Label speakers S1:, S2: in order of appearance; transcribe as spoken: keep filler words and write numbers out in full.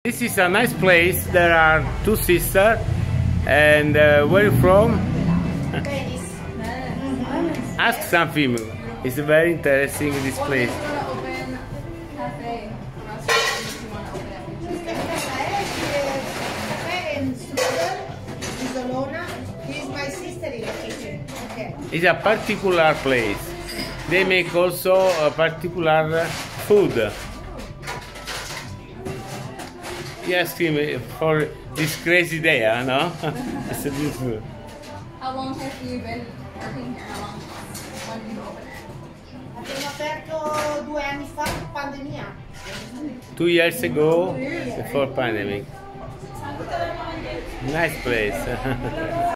S1: This is a nice place. There are two sisters. And uh, where are you from?
S2: Venice.
S1: Ask something. It's very interesting, this place.
S2: Open cafe, restaurant if you want to open it. Cafe in Isolona. He's my sister in the kitchen. Okay.
S1: It's a particular place. They make also a particular food. Yes, for this crazy day, no? It's beautiful.
S2: How long have you been working here? How long? When did you open it?
S3: Abbiamo aperto due anni fa, pandemia.
S1: Two years ago, before pandemic. Nice place.